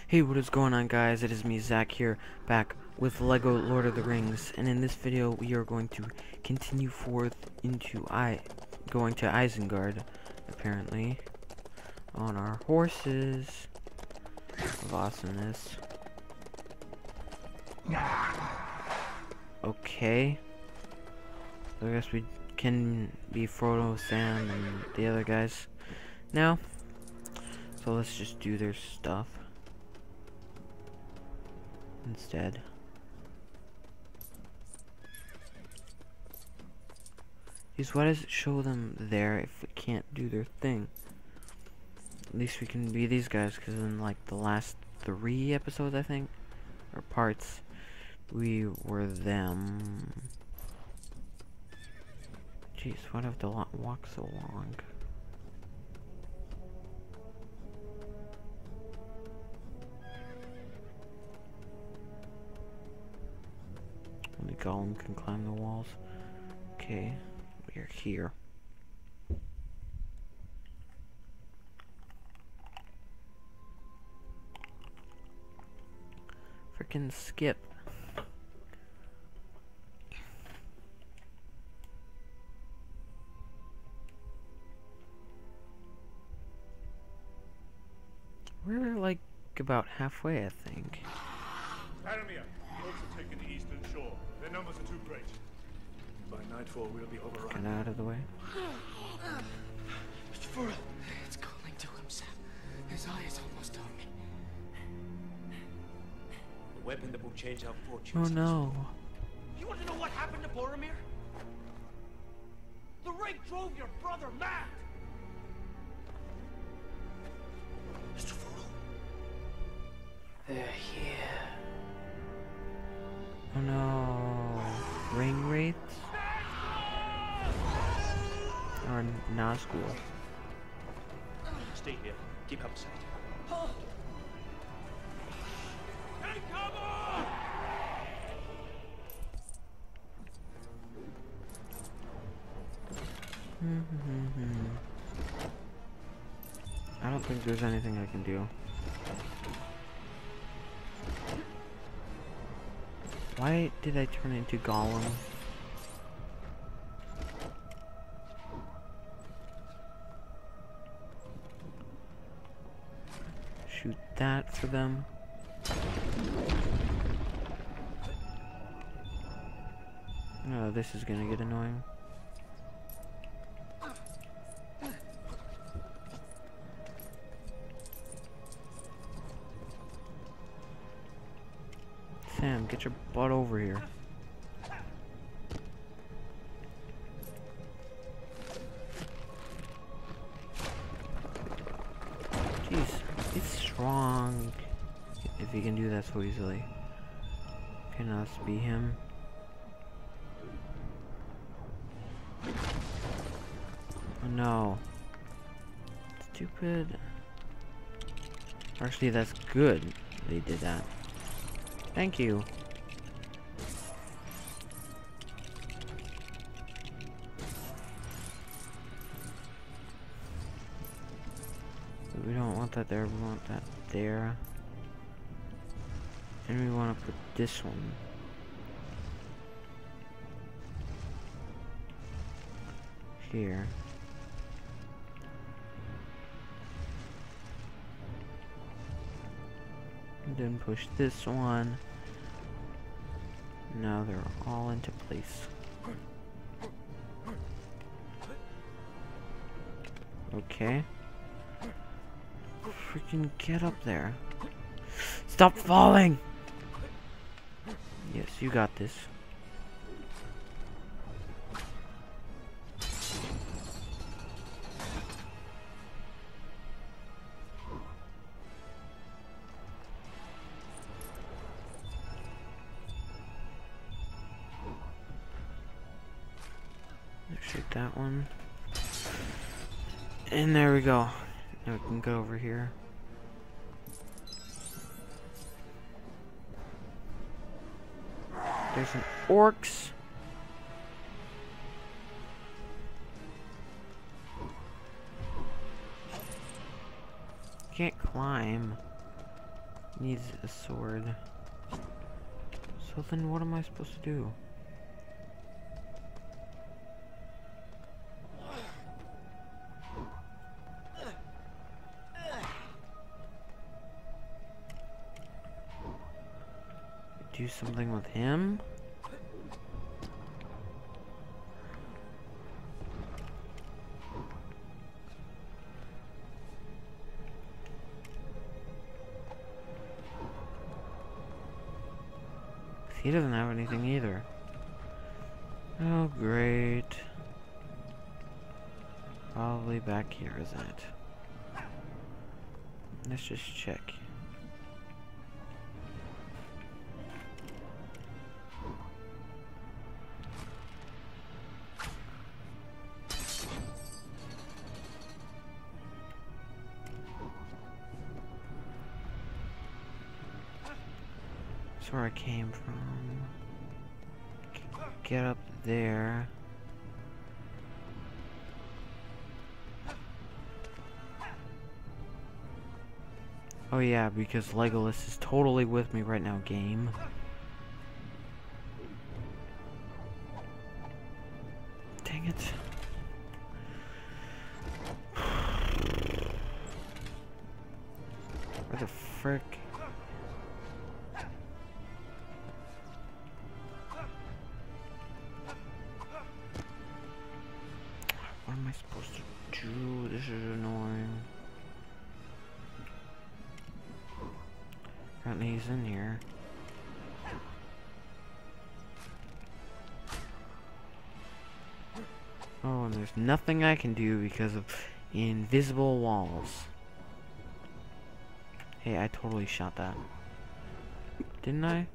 Hey, what is going on, guys? It is me, Zach, here, back with LEGO Lord of the Rings, and in this video we are going to continue forth into going to Isengard, apparently, on our horses of awesomeness. Okay, so I guess we can be Frodo, Sam, and the other guys now, so let's just do their stuff instead. Jeez, why does it show them there if we can't do their thing? At least we can be these guys, because in like the last 3 episodes, I think, or parts, we were them. Jeez, why do I have to walk so long? Only Gollum can climb the walls. Okay, we're here. Frickin' skip. We're like about halfway, I think. Faramir, the Oaks have taken the eastern shore. Their numbers are too great. By nightfall, we'll be overrun. Get out of the way. Mr. Furl, it's calling to him, Sam. His eye is almost on me. The weapon that will change our fortunes. Oh no. You want to know what happened to Boromir? The ring drove your brother mad! Mr. Furl? They're here. Oh no. Ring wraiths? Or Nazgul. Stay here. Keep up sight. Take cover! I don't think there's anything I can do. Why did I turn into Gollum? Shoot that for them. Oh, this is gonna get annoying. Sam, get your butt over here. Jeez, it's strong. If he can do that so easily. Okay, now let's be him. Oh no. Stupid. Actually, that's good they did that. Thank you. But we don't want that there, we want that there. And we want to put this one here. And then push this one. Now they're all into place. Okay. Freaking get up there. Stop falling! Yes, you got this. Shoot that one. And there we go. Now we can go over here. There's some orcs. Can't climb. Needs a sword. So then what am I supposed to do? Do something with him? He doesn't have anything either. Oh, great. Probably back here, isn't it? Let's just check. That's where I came from. Get up there. Oh yeah, because Legolas is totally with me right now, game. Dang it. Where the frick? What am I supposed to do? This is annoying. Apparently he's in here. Oh, and there's nothing I can do because of invisible walls. Hey, I totally shot that. Didn't I?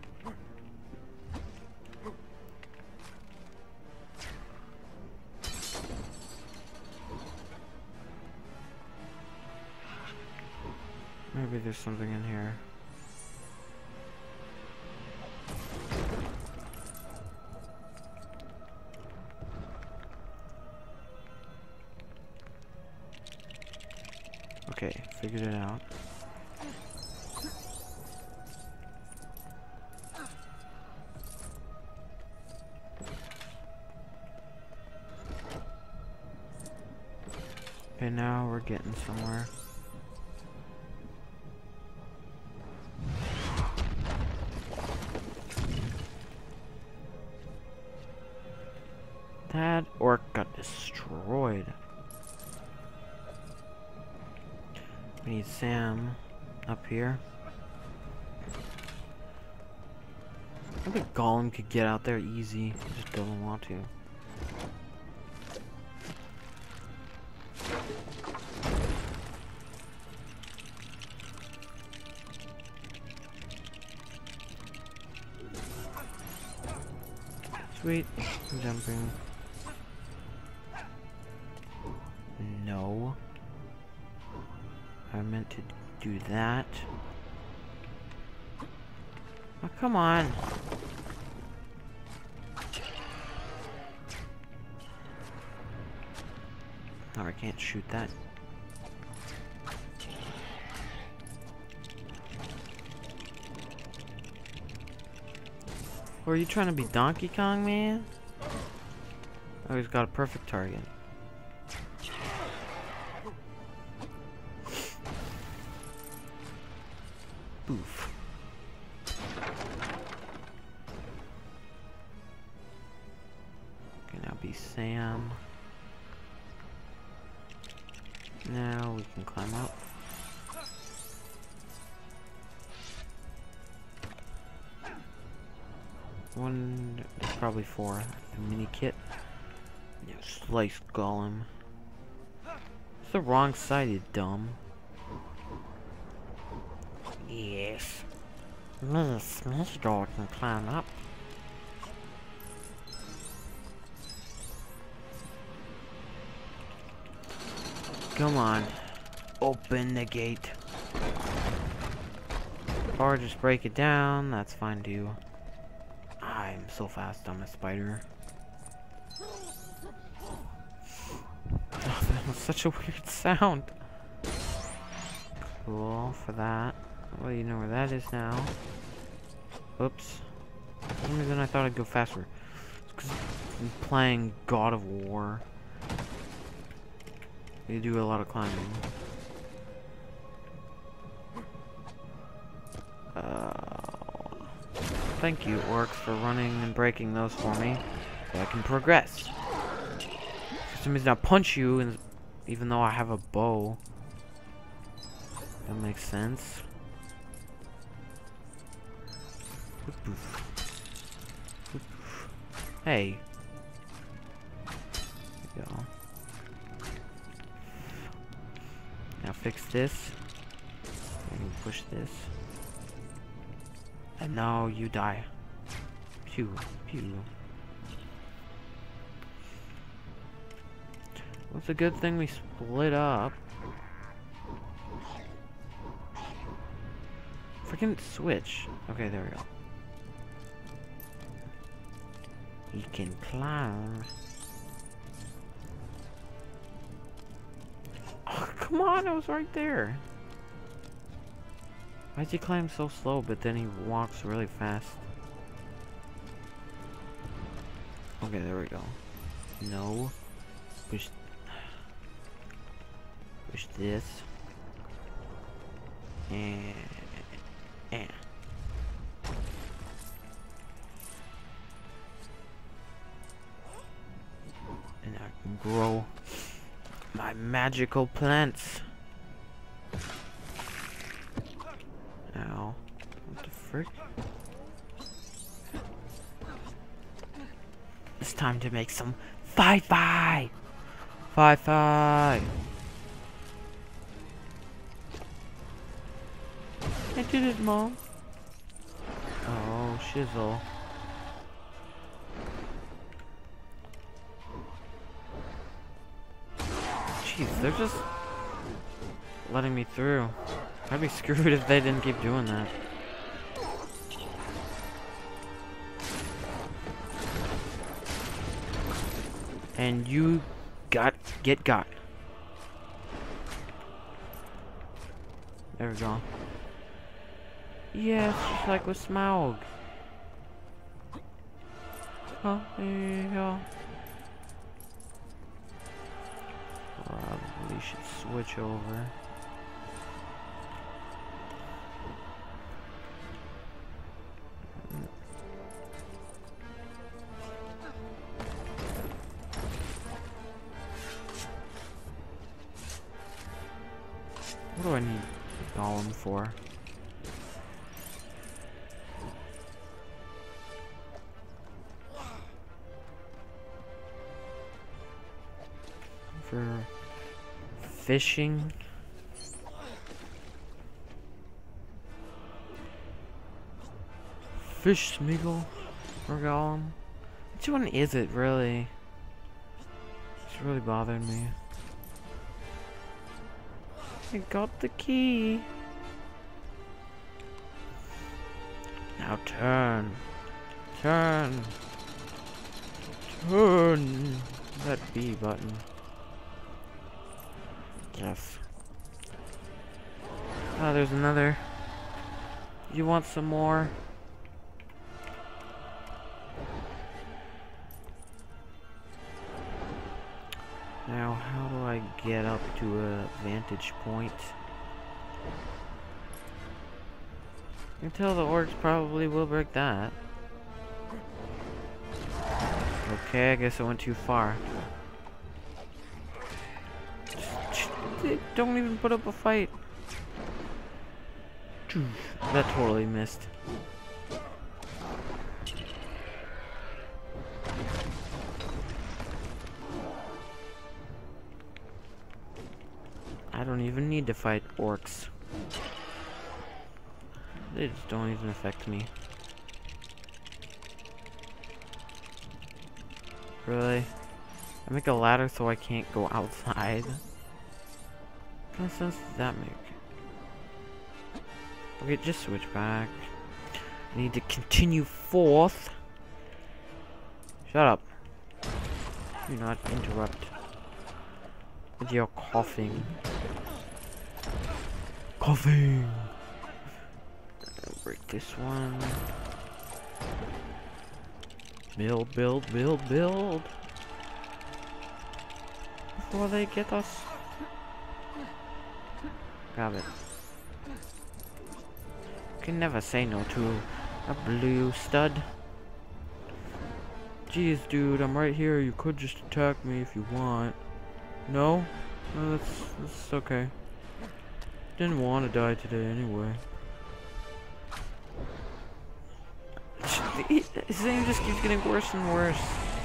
Maybe there's something in here. Okay, figured it out. Okay, now we're getting somewhere. That orc got destroyed. We need Sam up here. I think Gollum could get out there easy. He just doesn't want to. Sweet. I'm jumping. No. I meant to do that. Oh, come on. Oh, I can't shoot that. Or are you trying to be Donkey Kong, man? Oh, he's got a perfect target. Boof. Okay, now be Sam. Now we can climb up. One, there's probably four. A mini kit. Yeah, slice Gollum. It's the wrong side, you dumb. Yes. Me, Smeagol, can climb up. Come on. Open the gate. Or just break it down. That's fine too. I'm so fast, I'm a spider. Oh, that was such a weird sound. Cool for that. Well, you know where that is now. Oops. For some reason I thought I'd go faster. It's 'cause I'm playing God of War. You do a lot of climbing. Thank you, orcs, for running and breaking those for me, so I can progress. For some reason I punch you, and even though I have a bow. That makes sense. Hey. There you go. Now fix this. And push this. And now you die. Pew, pew. Well, it's a good thing we split up. Freaking switch. Okay, there we go. He can climb. Oh, come on, I was right there. Why does he climb so slow, but then he walks really fast? Okay, there we go. No. Push this. And I can grow my magical plants. Ow. What the frick? It's time to make some fi-fi! Fi-fi! I did it, Mom. Oh, shizzle. Jeez, they're just letting me through. I'd be screwed if they didn't keep doing that. And you get got. There we go. Yeah, it's just like with Smaug. Oh, yeah. Probably should switch over. What do I need a golem for? For fishing? Fish Smeagol or golem? Which one is it really? It's really bothering me. I got the key. Now turn. Turn. Turn. That B button. Yes. Oh, there's another. You want some more? Now, how do I get up to a vantage point? You can tell the orcs probably will break that. Okay, I guess I went too far. Don't even put up a fight. That totally missed. I don't even need to fight orcs. They just don't even affect me. Really? I make a ladder so I can't go outside? What kind of sense does that make? Okay, just switch back. I need to continue forth. Shut up. Do not interrupt with your coughing. Coughing! this one. Build, build, build, build. Before they get us. Got it. Can never say no to a blue stud. Jeez, dude, I'm right here. You could just attack me if you want. No? No, that's okay. Didn't want to die today anyway. His thing just keeps getting worse and worse.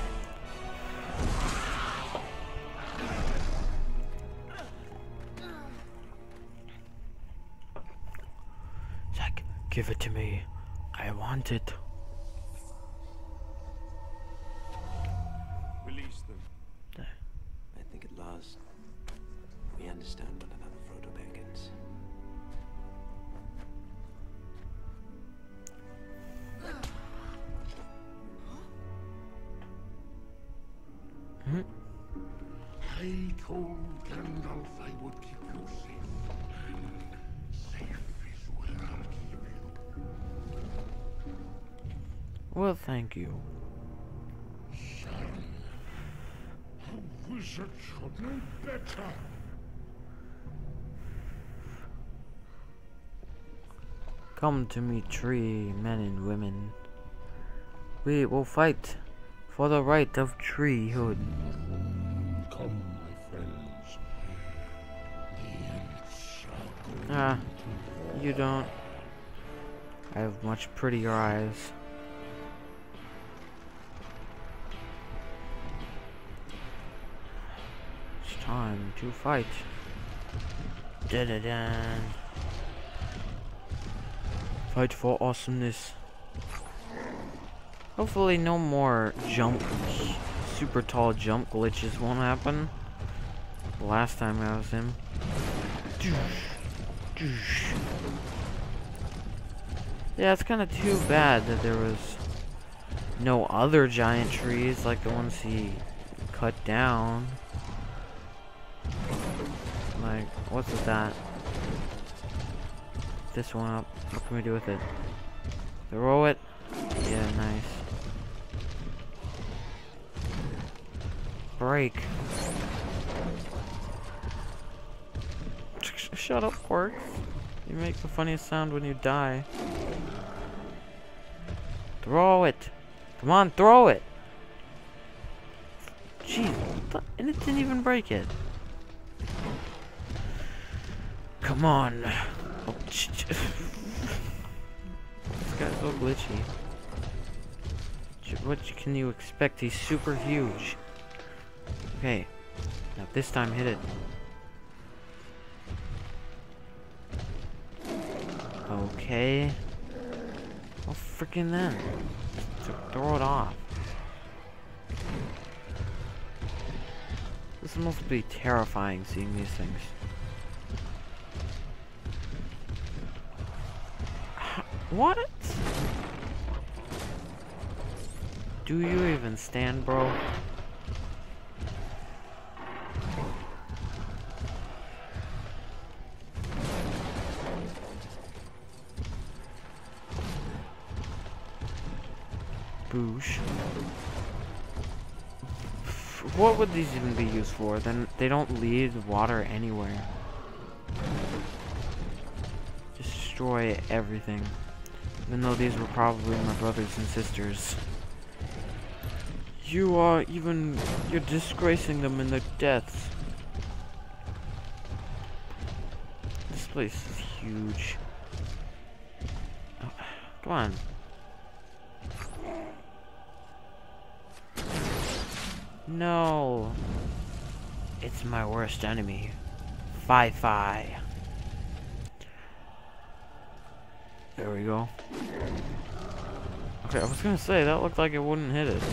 Zack, give it to me. I want it. Release them. I think at last we understand one another, Frodo Baggins. Hmm? I told Gandalf I would keep you safe. Safe is where I'll keep you. Well, thank you. Son, a wizard should know better. Come to me, tree, men and women. We will fight for the right of treehood. Come, my friends. The Ents are going Ah, to war. you don't. I have much prettier eyes. It's time to fight. Da-da-dan. Fight for awesomeness. Hopefully no more super tall jump glitches won't happen. Last time I was him. Yeah, it's kind of too bad that there was no other giant trees like the ones he cut down. Like, what's with that? This one up. What can we do with it? Throw it? Yeah, nice. Break. Shut up, Quark. You make the funniest sound when you die. Throw it. Come on, throw it. Jeez, and it didn't even break it. Come on. Oh, this guy's so glitchy. What can you expect? He's super huge. Okay. Now this time hit it. Okay. Well, freaking then. Throw it off. This must be terrifying seeing these things. What? Do you even stand, bro? Boosh. What would these even be used for? Then they don't lead water anywhere. Destroy everything. Even though these were probably my brothers and sisters. You're disgracing them in their deaths. This place is huge. Oh, come on. No. It's my worst enemy. Fi-Fi. There we go. Okay, I was gonna say, that looked like it wouldn't hit it.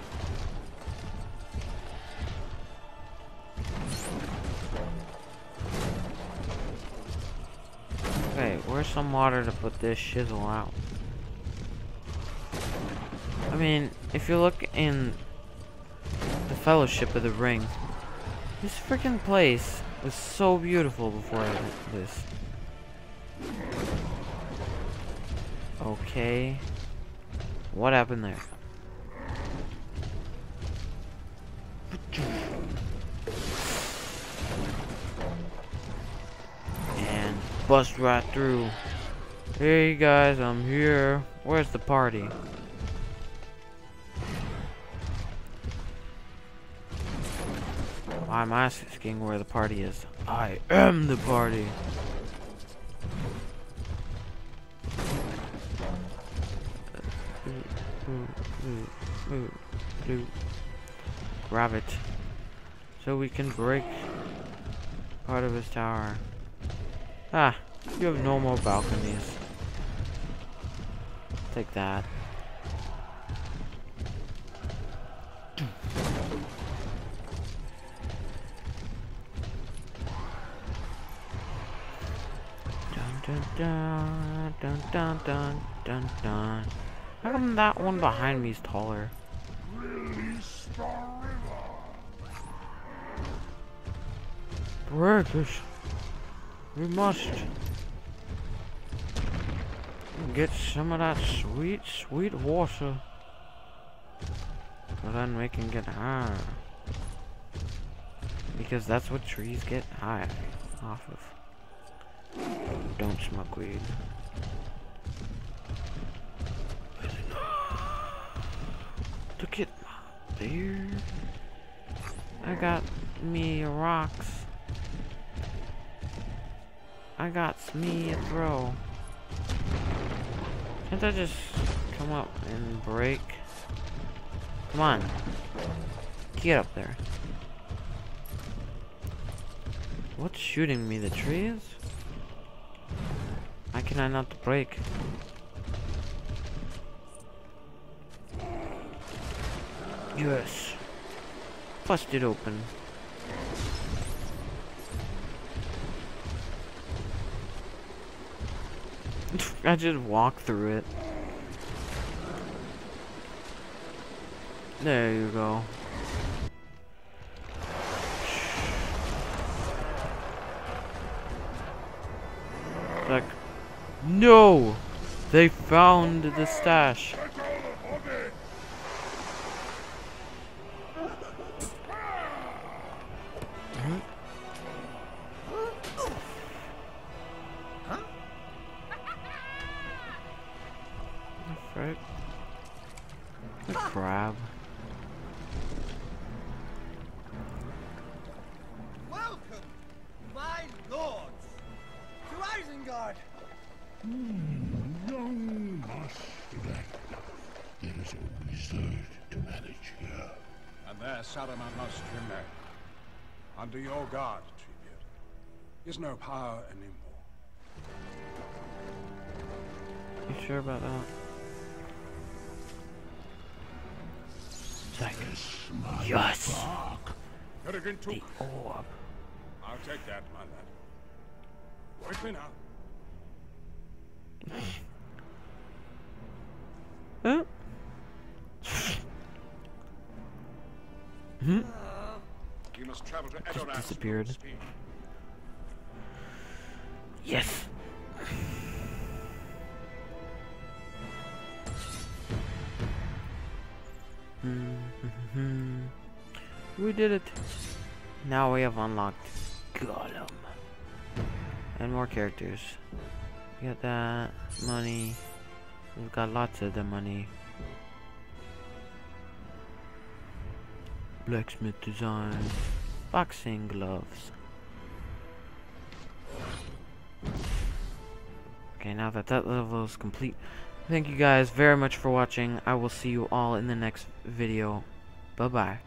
Okay, where's some water to put this shizzle out? I mean, if you look in the Fellowship of the Ring, this freaking place was so beautiful before this. Okay. What happened there? And bust right through. Hey guys, I'm here. Where's the party? I'm asking where the party is. I am the party. Grab it so we can break part of his tower. Ah, you have no more balconies. Take that. Dun dun dun dun dun dun dun. How come that one behind me is taller? Release the river. Breakers. We must get some of that sweet, sweet water. So then we can get high. Because that's what trees get high off of. Don't smoke weed. Look at my beard. I got me rocks. I got me a throw. Can't I just come up and break? Come on. Get up there. What's shooting me? The trees? Why can I not break? Yes. Bust it open. I just walk through it. There you go. Like, no! They found the stash. Frick. The crab. Welcome, my lords, to Isengard. Young Master, there is a wizard to manage here. And there Saruman must remain. Under your guard, Treebeard. Is no power anymore. You sure about that? Yes! Kerrigan took. The orb. I'll take that, my lad. Quickly now. Huh? Hmm? You must travel to Just Edoras. disappeared. Yes! We did it. Now we have unlocked Gollum. And more characters. We got that money. We've got lots of the money. Blacksmith design. Boxing gloves. Okay, now that that level is complete, thank you guys very much for watching. I will see you all in the next video. Bye-bye.